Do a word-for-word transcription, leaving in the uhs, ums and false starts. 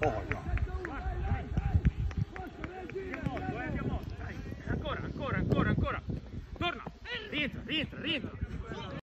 Oh, no. Ancora, ancora, ancora, ancora. Torna. Rientra, rientra, rientra.